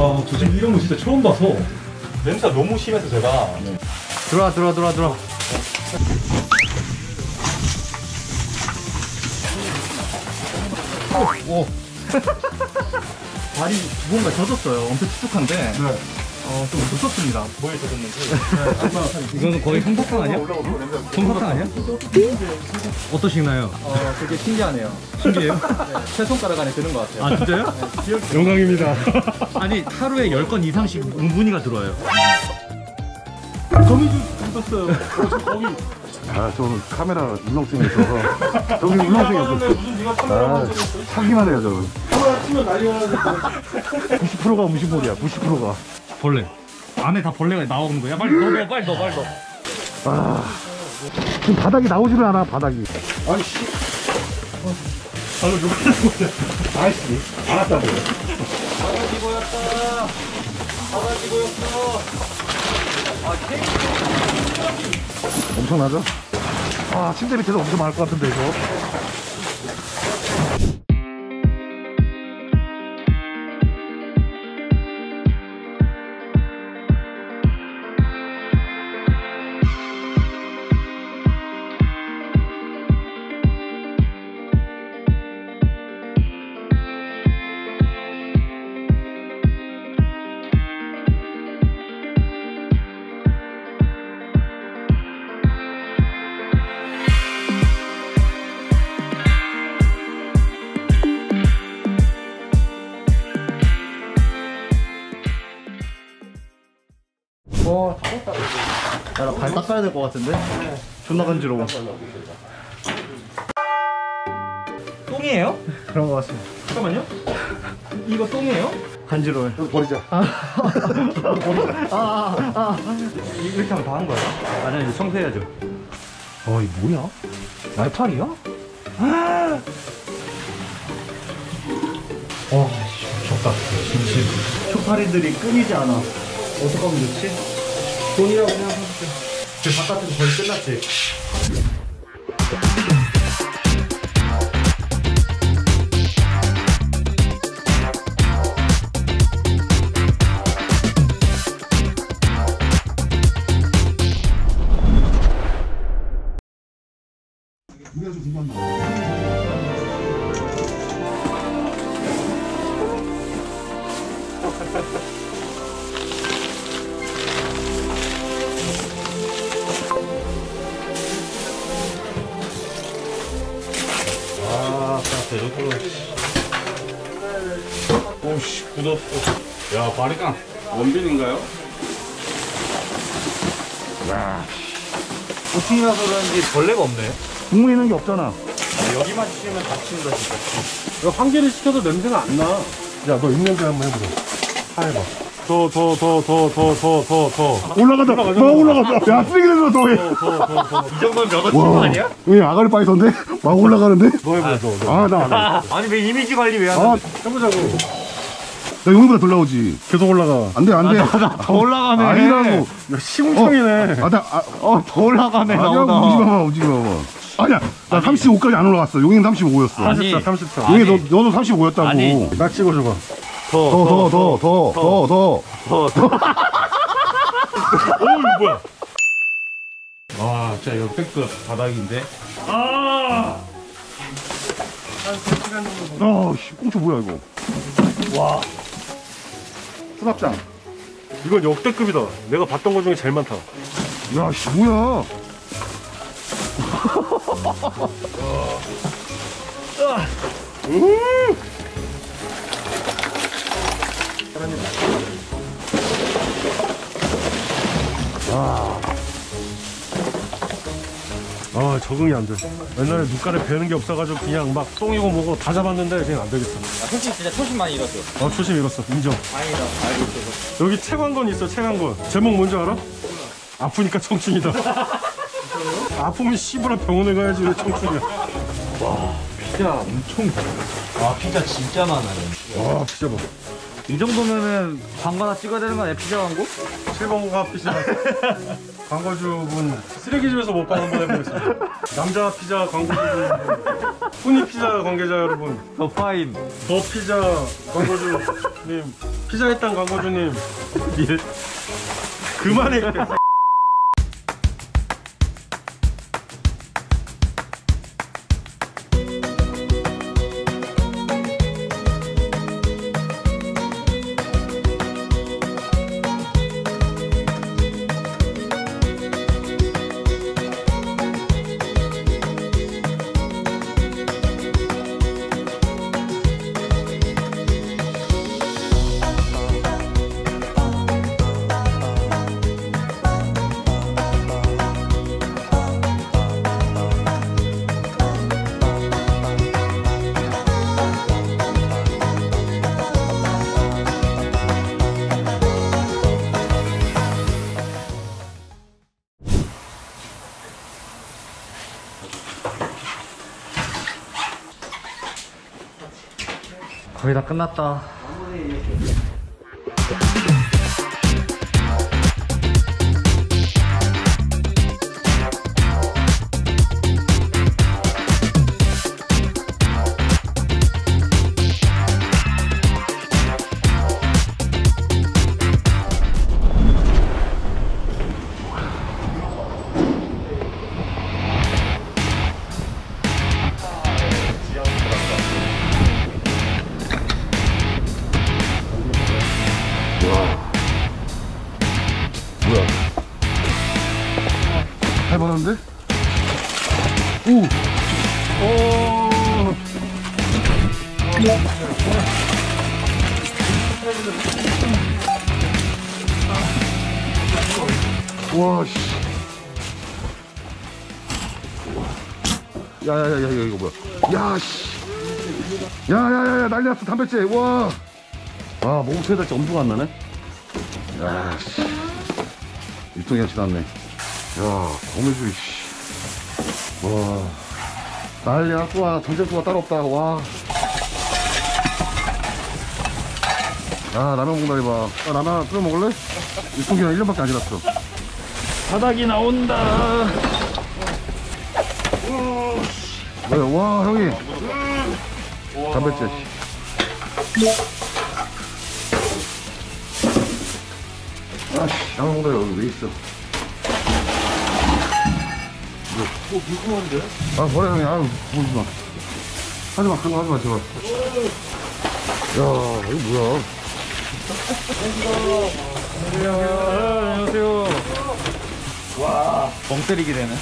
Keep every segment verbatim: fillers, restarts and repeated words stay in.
와, 저 지금 이런 거 진짜 처음 봐서 냄새가 너무 심해서 제가. 네. 들어와 들어와 들어와 들어와. 오. 발이 뭔가 젖었어요. 엄청 촉촉한데. 네. 어, 좀 무섭습니다. 뭐에 젖었는지. 네, 이거는 거의 솜사탕 아니야? 솜사탕 아니야? 어떠시나요? 어, 되게 신기하네요. 신기해요? 네, 세 손가락 안에 드는 것 같아요. 아, 진짜요? 네, 영광입니다. 아니, 하루에 열 건 이상씩 웅분이가 들어와요. 거미 좀 묻었어요. 어, 저 거미. 아, 저는 카메라 울렁증이 있어서. 저기 울렁증이 없었어. 무슨 네가 카메라 아, 사기만 해요, 저는. 카메라 치면 난리가 나는데. 구십 퍼센트가 무신몰이야, 구십 퍼센트가. 벌레. 안에 다 벌레가 나오는 거야? 빨리 넣어, 넣어, 빨리 넣어, 빨리 넣어. 아, 지금 바닥이 나오지를 않아, 바닥이. 아니, 씨. 발로 욕하는 거야. 아이씨, 알았다고. 바가지 보였다. 바가지 보였어. 아, 케이크. 엄청나죠? 아, 침대 밑에서 엄청 많을 것 같은데, 이거. 어, 다 떴다. 나 발 닦아야 될 것 같은데? 네. 존나 간지러워. 똥이에요? 그런 것 같습니다. 잠깐만요. 이거 똥이에요? 간지러워요. 여기 버리자. 아, 아, 아. 이렇게 하면 다 한 거야? 아니, 이제 청소해야죠. 어, 이거 뭐야? 날파리야? 어, 좁다. 진심. 초파리들이 끊이지 않아. 어떡하면 좋지? 돈이라고 생각해볼게. 그 바깥에서 거의 끝났지. 우리가 좀 중요한 아, 대놓고. 오씨, 굳었어. 야, 바리깡. 원빈인가요? 오층이라서 그런지 벌레가 없네. 국물 있는 게 없잖아. 여기만 치면 다친다, 진짜. 환기를 시켜도 냄새가 안 나. 야, 너 입냄새 한번 해보자. 해봐. 더, 더, 더, 더, 더, 더, 더, 더. 올라가다. 막 올라가다. 야, 쓰레기 냄새 더 해. 더, 더, 더, 더. 이 정도면 면허 친거 아니야? 왜 아가리 빠있던데? 막 올라가는데? 너 해보자, 너. 너. 아, 나 안 해. 아니, 왜 이미지 관리 왜 안 아, 하는데? 해보자고. 나 용이보다 덜 나오지. 계속 올라가. 안 돼, 안 돼. 더 올라가네. 아니라고. 야, 시궁창이네. 아, 나, 아, 어, 더 올라가네, 아니라고. 나오다. 움직여봐, 움직여봐. 아니야, 나 삼십오까지 안 올라갔어. 용이는 삼십오였어. 아니. 삼십사, 삼십사. 용이 너, 너도 삼십오였다고. 아니. 나 찍어줘봐. 더, 더, 더, 더, 더, 더. 더, 더. 오, 이거 뭐야? 아, 진짜 역대급 바닥인데. 아! 한 세 시간 정도. 아, 씨, 꽁초 뭐야, 이거. 와, 수납장. 이건 역대급이다. 내가 봤던 것 중에 제일 많다. 야, 씨, 뭐야. 음! 아, 적응이 안 돼. 옛날에 눈가를 베는 게 없어가지고 그냥 막 똥이고 뭐고 다 잡았는데 그냥 안 되겠어. 솔직히 진짜 초심 많이 잃었어. 아, 초심 잃었어. 인정. 다행이다. 알고 있어서. 여기 채광건 있어, 채광건. 제목 뭔지 알아? 아프니까 청춘이다. 아프면 씨부라 병원에 가야지 왜 청춘이야. 와, 피자 엄청. 와, 피자 진짜 많아요. 와, 피자 봐. 이 정도면은 광고 하나 찍어야 되는 거 아니야? 피자 광고? 칠번가 피자. 광고주분 쓰레기집에서 먹방 한번 해보겠습니다. 남자 피자 광고주분, 훈이 피자 관계자 여러분, 더 파임. 더 피자 광고주님 피자 일단 광고주님 일 그만해. 거의 다 끝났다. 뭐야? 할만한데? 오! 오! 와, 씨. 야, 야, 야, 야, 이거 뭐야? 야, 씨. 야, 야, 야, 야, 난리 났어, 담배째. 와. 아, 몸체에 달지 엄청 안 나네? 야, 씨. 일동이가 지났네. 야, 거미줄, 씨. 와. 난리 났고, 와. 전쟁수가 따로 없다, 와. 아, 라면 먹는다, 이봐. 아, 라면 하나 끓여 먹을래? 일동이랑 일 년밖에 안 지났어. 바닥이 나온다. 뭐야, 와, 형이. 담배째, 씨. 아씨, 라면 먹는다, 여기 왜 있어? 어 궁금한데? 아, 버려, 형이. 아유, 보지 마. 하지 마, 그런 거 하지 마, 제발. 야, 이거 뭐야. 아, 안녕하세요. 와, 멍 때리게 되네.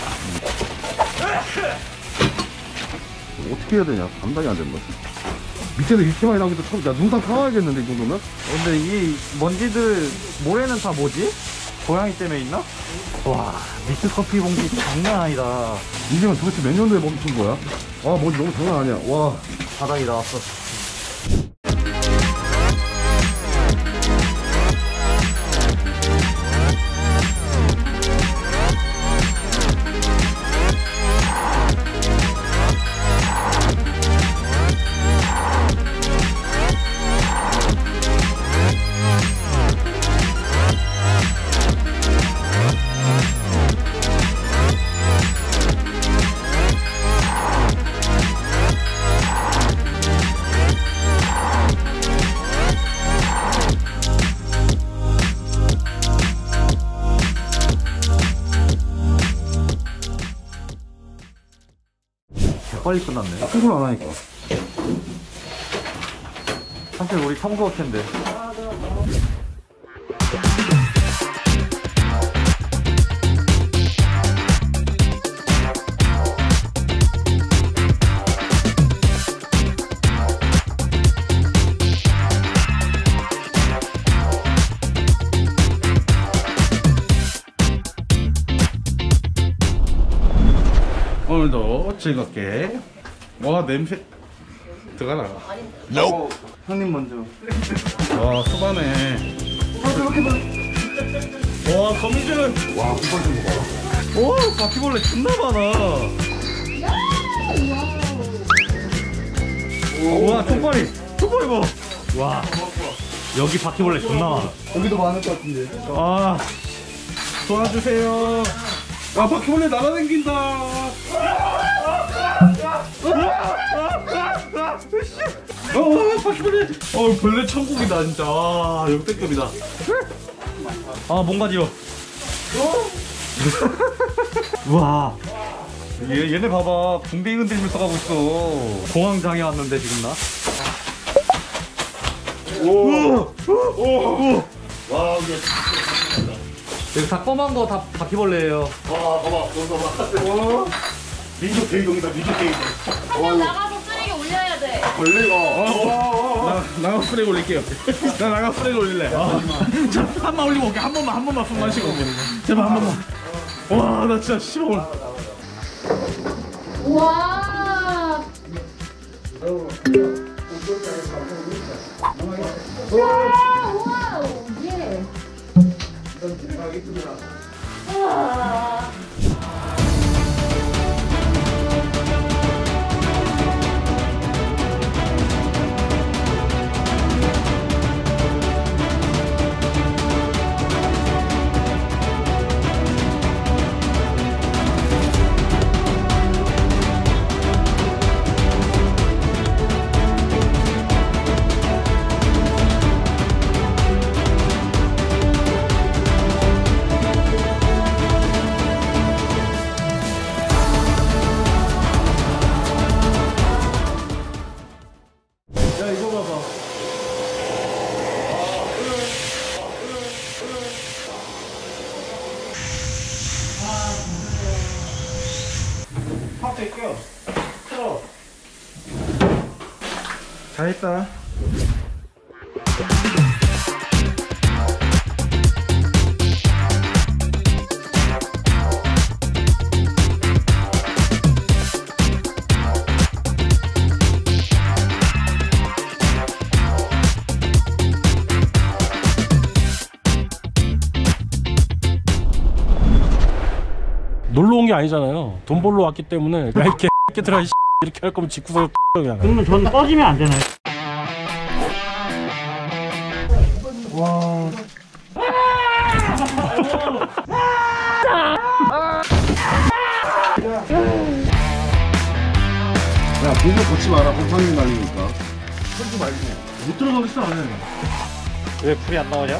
어떻게 해야 되냐? 감당이 안 된다. 밑에도 이렇게 많이 나오기도 처음, 야, 농상 타와야겠는데, 이 정도면? 근데 이 먼지들 모래는 다 뭐지? 고양이 때문에 있나? 와, 믹스 커피 봉지 장난 아니다. 이제는 도대체 몇 년도에 멈춘 거야? 아, 뭔지 너무 장난 아니야. 와. 바닥이 나왔어. 빨리 끝났네. 청소를 안 하니까. 사실 우리 청소할 텐데. 오늘도 즐겁게. 와 냄새 들어가라. 어, 형님 먼저. 와 수반해. 와 거미줄. 와, 이빨 좀 봐봐. 오, 바퀴벌레 존나 많아. 와, 톱발이. 톱발이 봐. 와. 여기 바퀴벌레 존나 많아. 여기도 많을 것 같은데. 아, 도와주세요. 와 바퀴벌레 날아다닌다. 어, 바퀴벌레. 어, 벌레 천국이다 진짜. 아, 역대급이다. 아, 뭔가지요. 우와. 얘, 얘네 봐봐. 붕대 흔들면서 가고 있어. 공황장애 왔는데 지금 나. 오. 오. 오. 와, 이게. 여기 다 검은 거 다 바퀴벌레예요. 와, 봐봐, 봐봐. 민족 대이동이다, 민족 대이동. 한 명 나가서 쓰레기 올려야 돼. 벌레가. 나 나가 쓰레기 올릴게요. 나 나가 쓰레기 올릴래. 자, 한 번 올리고 올게. 한 번만 한 번만 숨 마시고. 제발 한 번만. 와, 나 진짜 싫어. 와. 와우. 예. 와. 야 이거 봐봐. 팍 뺄게요. 틀어. 잘했다. 놀러 온 게 아니잖아요. 돈 벌러 왔기 때문에 야 이렇게 새끼들아 이렇게 할 거면 집구석 그냥. 그러면 전 꺼지면 안 되나요? 야, 보고 걷지 마라, 곰팡이 날리니까. 못 들어가겠어 안에. 왜 불이 안 나오냐?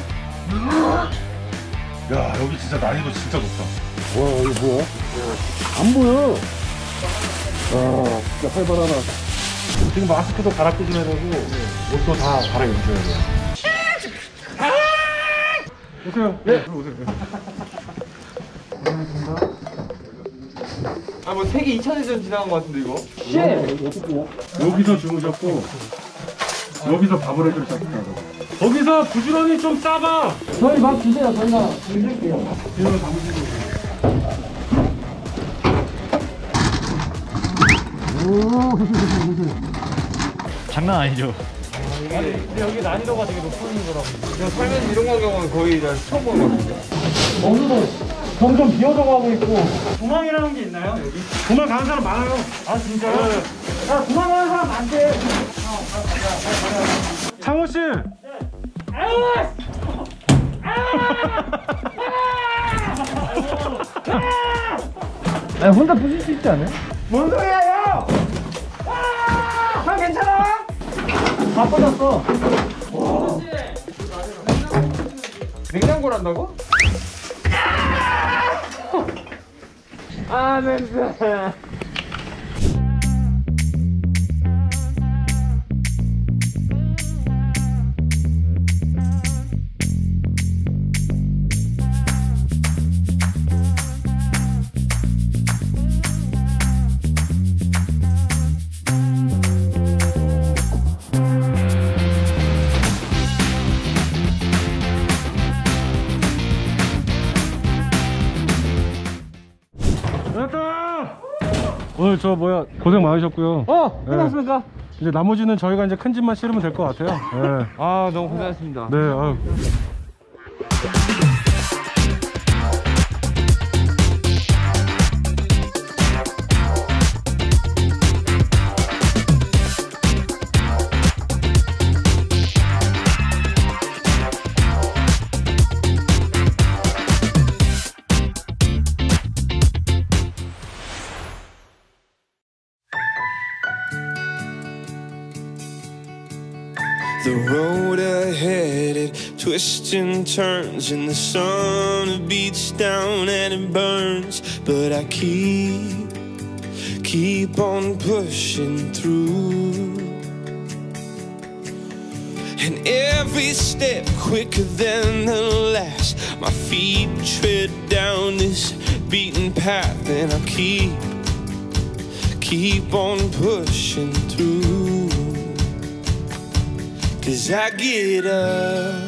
야 여기 진짜 난이도 진짜 높다. 와, 이거 뭐야? 안 보여. 아, 진짜 활발하다. 지금 마스크도 갈아 끼줘야 되고 옷도 다 갈아 입혀야 돼. 오세요. 네. 오세요. 아, 뭐 세계 이 차 대전 지나간 것 같은데 이거? 여기서 주무셨고 여기서 밥을 해주셨다고. 거기서 부지런히 좀 싸봐. 저희 밥 주세요. 저희가 드릴게요. 뒤로 담으시고. 장난 아니죠? 근데 여기 난이도가 되게 높은 거라고. 그냥 살면서 이런 가격은 거의 나 처음 보는 것 같은데. 어느도 점점 비어져 가고 있고. 도망이라는 게 있나요 여기? 도망 가는 사람 많아요. 아 진짜요? 야 도망가는 사람 많대. 창호 씨. 아, 혼자 부실 수 있지 않아요? 뭔 소리야 형! 형 괜찮아? 다 빠졌어. 냉장고를 한다고? 아 냄새. 됐다. 오늘 저 뭐야 고생 많으셨고요. 어, 끝났습니까? 네. 이제 나머지는 저희가 이제 큰 집만 실으면 될 것 같아요. 네. 아, 너무 고생하셨습니다. 네. 아유. The road ahead, it twists and turns, and the sun beats down and it burns. But I keep, keep on pushing through. And every step quicker than the last, my feet tread down this beaten path. And I keep, keep on pushing through. 'Cause I get up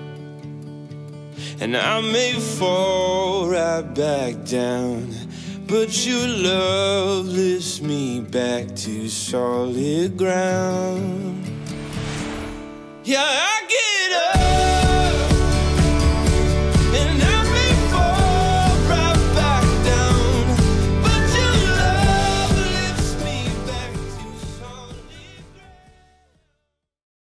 and I may fall right back down, but your love lifts me back to solid ground. Yeah.